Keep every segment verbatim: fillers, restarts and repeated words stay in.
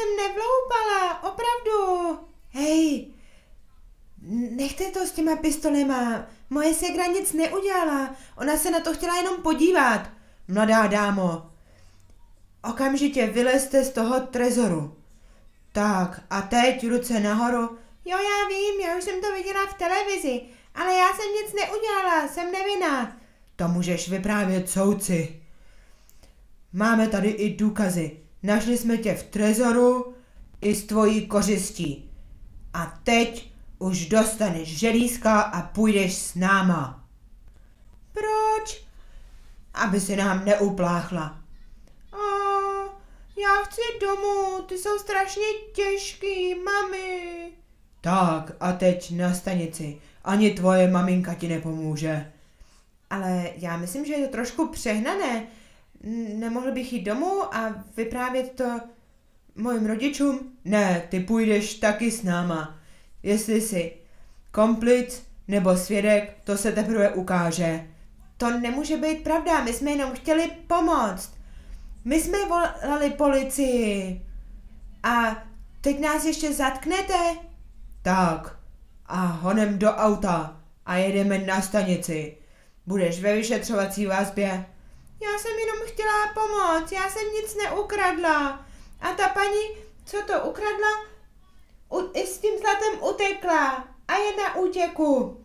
jsem nevloupala, opravdu. Hej, nechte to s těma pistolema. Moje ségra nic neudělala. Ona se na to chtěla jenom podívat. Mladá dámo, okamžitě vylezte z toho trezoru. Tak a teď ruce nahoru. Jo, já vím, já už jsem to viděla v televizi, ale já jsem nic neudělala, jsem nevinná. To můžeš vyprávět soudci. Máme tady i důkazy. Našli jsme tě v trezoru i s tvojí kořistí. A teď už dostaneš želízka a půjdeš s náma. Proč? Aby si nám neupláchla. A já chci domů, ty jsou strašně těžký, mami. Tak a teď na stanici. Ani tvoje maminka ti nepomůže. Ale já myslím, že je to trošku přehnané. Nemohl bych jít domů a vyprávět to mojim rodičům? Ne, ty půjdeš taky s náma. Jestli jsi komplic nebo svědek, to se teprve ukáže. To nemůže být pravda, my jsme jenom chtěli pomoct. My jsme volali policii. A teď nás ještě zatknete? Tak, a honem do auta a jedeme na stanici. Budeš ve vyšetřovací vazbě. Já jsem jenom chtěla pomoct, já jsem nic neukradla. A ta paní, co to ukradla, u, i s tím zlatem utekla a je na útěku.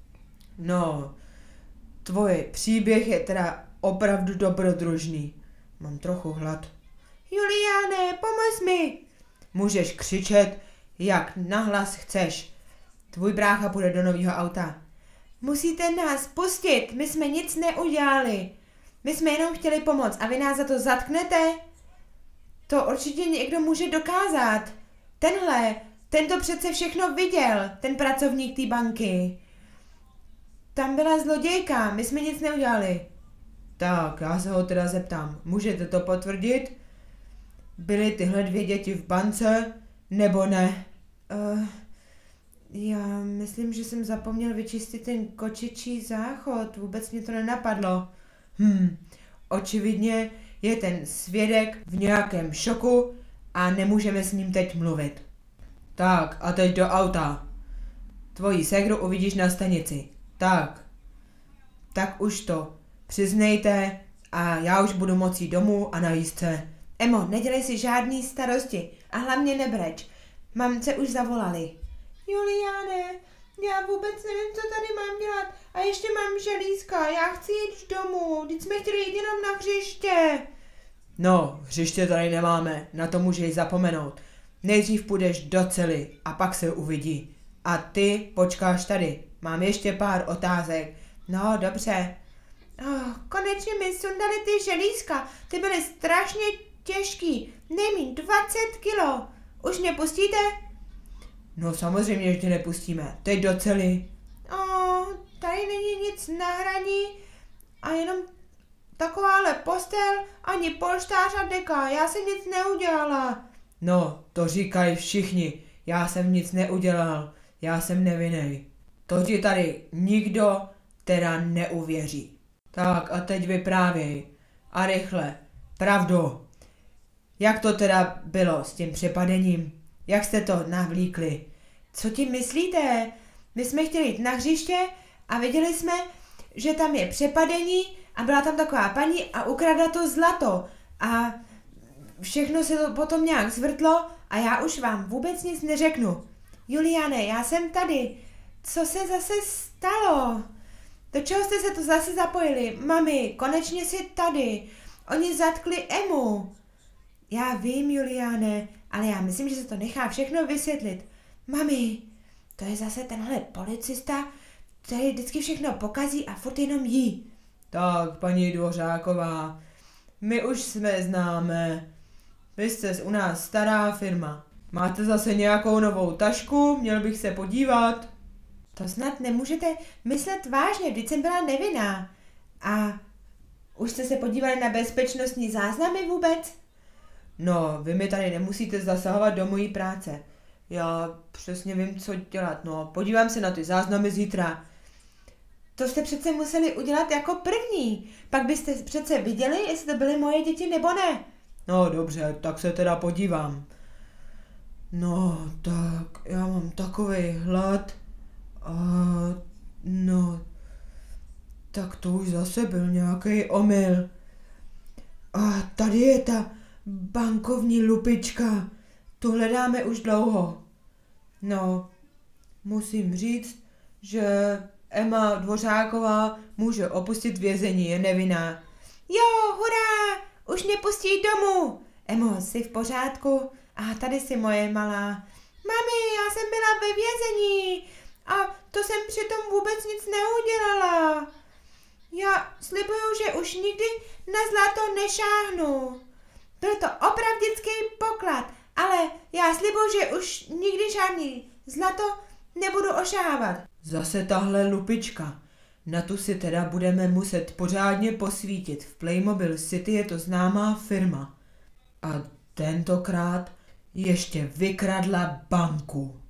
No, tvoj příběh je teda opravdu dobrodružný. Mám trochu hlad. Juliane, pomoz mi. Můžeš křičet, jak nahlas chceš. Tvůj brácha půjde do nového auta. Musíte nás pustit, my jsme nic neudělali. My jsme jenom chtěli pomoct a vy nás za to zatknete? To určitě někdo může dokázat. Tenhle, ten to přece všechno viděl, ten pracovník té banky. Tam byla zlodějka, my jsme nic neudělali. Tak, já se ho teda zeptám, můžete to potvrdit? Byly tyhle dvě děti v bance, nebo ne? Uh, já myslím, že jsem zapomněl vyčistit ten kočičí záchod, vůbec mě to nenapadlo. Hm, očividně je ten svědek v nějakém šoku a nemůžeme s ním teď mluvit. Tak, a teď do auta. Tvoji ségru uvidíš na stanici. Tak. Tak už to přiznejte a já už budu moci jít domů a najíst se. Emo, nedělej si žádný starosti a hlavně nebreč. Mamce už zavolali. Juliane, já vůbec nevím, co tady mám dělat. A ještě mám želízka, já chci jít domů. Vždyť jsme chtěli jít jenom na hřiště. No, hřiště tady nemáme, na to můžeš zapomenout. Nejdřív půjdeš do cely a pak se uvidí. A ty počkáš tady, mám ještě pár otázek. No, dobře. Oh, konečně mi sundali ty želízka, ty byly strašně těžký, nejmíň dvacet kilo. Už mě pustíte? No samozřejmě, že tě nepustíme, teď do cely. Oh, tady není nic na hraní a jenom takováhle postel, ani polštář a deka, já jsem nic neudělala. No, to říkají všichni, já jsem nic neudělal, já jsem nevinnej. To ti tady nikdo teda neuvěří. Tak a teď vyprávěj. A rychle. Pravdu. Jak to teda bylo s tím přepadením? Jak jste to navlíkli? Co ti myslíte? My jsme chtěli jít na hřiště a viděli jsme, že tam je přepadení a byla tam taková paní a ukradla to zlato. A všechno se to potom nějak zvrtlo a já už vám vůbec nic neřeknu. Juliane, já jsem tady. Co se zase stalo? Do čeho jste se to zase zapojili? Mami, konečně jsi tady. Oni zatkli Emu. Já vím, Juliane, ale já myslím, že se to nechá všechno vysvětlit. Mami, to je zase tenhle policista, který vždycky všechno pokazí a furt jenom jí. Tak, paní Dvořáková, my už jsme známé. Vy jste u nás stará firma. Máte zase nějakou novou tašku? Měl bych se podívat. To snad nemůžete myslet vážně, vždyť jsem byla nevinná. A už jste se podívali na bezpečnostní záznamy vůbec? No, vy mi tady nemusíte zasahovat do mojí práce. Já přesně vím, co dělat, no, podívám se na ty záznamy zítra. To jste přece museli udělat jako první, pak byste přece viděli, jestli to byly moje děti nebo ne. No dobře, tak se teda podívám. No, tak já mám takovej hlad. A no, tak to už zase byl nějaký omyl. A tady je ta bankovní lupička. Tu hledáme už dlouho. No, musím říct, že Emma Dvořáková může opustit vězení, je nevinná. Jo, hurá, už mě pustí domů. Emo, jsi v pořádku? A tady si moje malá. Mami, já jsem byla ve vězení a to jsem přitom vůbec nic neudělala. Já slibuju, že už nikdy na zlato nešáhnu. Byl to opravdický poklad, ale já slibuju, že už nikdy žádný zlato nebudu ošávat. Zase tahle lupička. Na tu si teda budeme muset pořádně posvítit. V Playmobil City je to známá firma. A tentokrát ještě vykradla banku.